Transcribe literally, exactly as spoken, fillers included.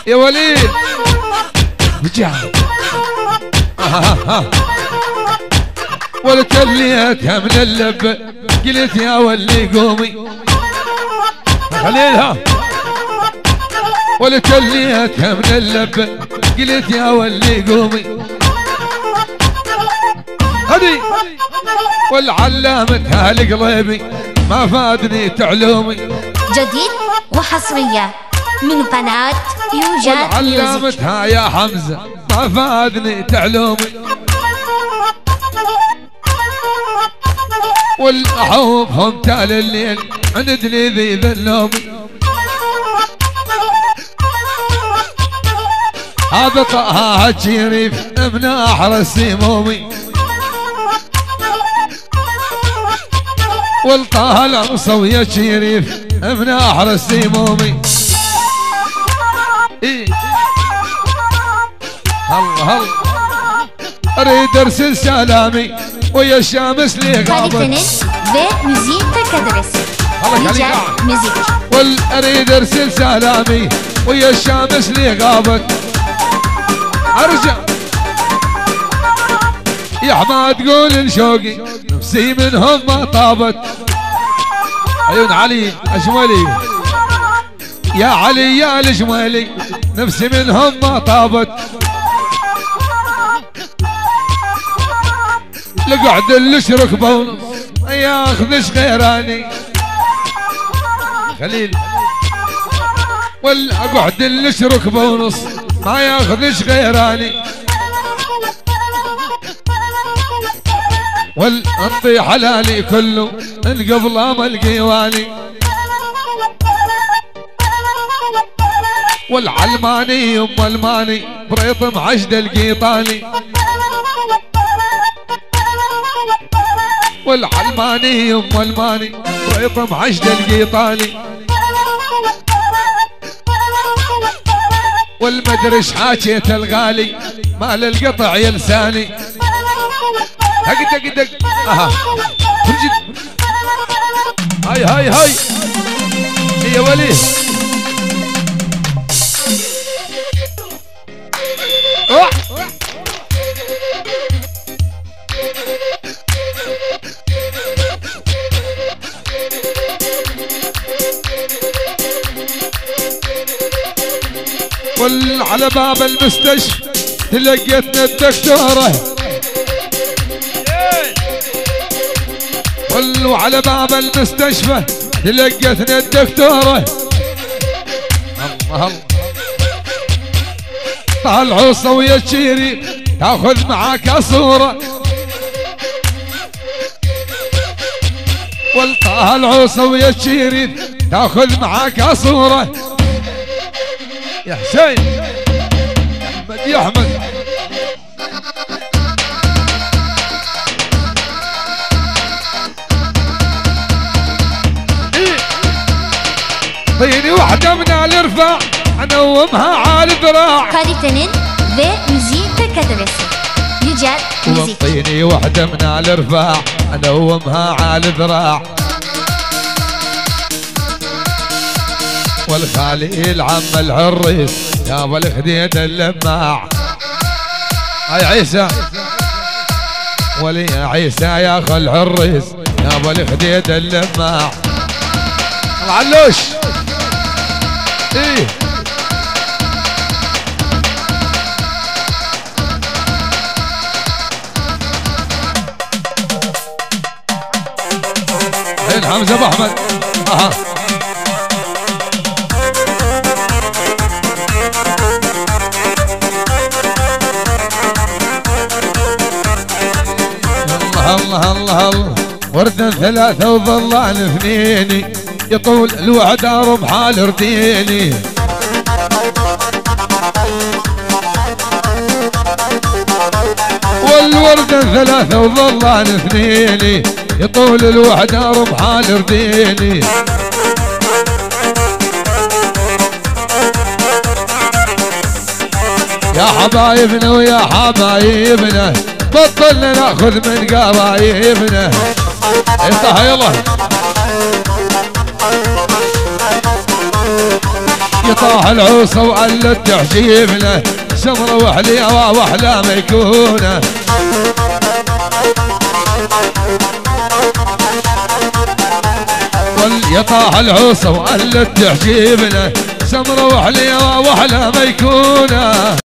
يا وليد بجاه ولا تليتها من اللب قلت يا ولي قومي خليلها ولا تليتها من اللب قلت يا ولي قومي هدي والعلامتها لقلبي ما فادني تعلومي جديد وحصرية من قناة يوجد والعلامتها يا حمزة ما فادني تعلومي والأحوفهم تال الليل عندني ذي ذنومي هذا طه الشريف من أحر السمومي والطه العصوي الشريف من أحر السمومي إيه الله الله أريد أرسل سلامي ويا الشمس لي غابت ve müziği kadresi. Güzel müzik. والأريد أرسل سلامي ويا الشمس لي غابت أرجع يا حماد قول شوقي نفسي منهم ما طابت عيون علي أجملي يا علي يا الجمالي نفسي منهم ما طابت لقعد الاشرك بونص ما ياخذش غيراني خليل ولا اقعد الاشرك بونص ما ياخذش غيراني والانطي حلالي كله من قبل ما القيواني والعلماني ام الماني بريطم عجد القيطاني والعلماني ام الماني بريطم عجد القيطاني والمدرش حاكيت الغالي مال القطع يا لساني دق دق دق اها فرجد هاي هاي هاي يا ولي أوه. على باب المستشفى تلقيتنا الدكتورة ولو على باب المستشفى تلقيتنا الدكتورة الله الله طالعوا صوية شيري تاخذ معاك صورة والطالعوا صوية شيري تاخذ معاك صورة يا حسين يا احمد يا احمد إيه؟ طيني واحدة من الارفع انومها على الذراع kalitenin ve müziği tek adresi Yücel Müzik. طيني واحدة من الارفع انومها على الذراع والخالي العم العريس يا ابو الخديد اللماع هاي عيسى ولي يا عيسى يا اخو العريس يا ابو الخديد اللماع العلوش ايه زين حمزه ابو احمد اها الله الله الله ورد ثلاثة وظلان اثنين يطول الوعد ربحال رديني والورد ثلاثة وظلان اثنين يطول الوعد ربحال رديني يا حبايبنا ويا حبايبنا بطلنا ناخذ من قرايبنا افتح يلا يطاح العوصة وقلت تعجيبنا سمرة وحليوة واحلى ما يكونه يطاح العوصة وقلت تعجيبنا سمرة وحليوة واحلى ما يكونه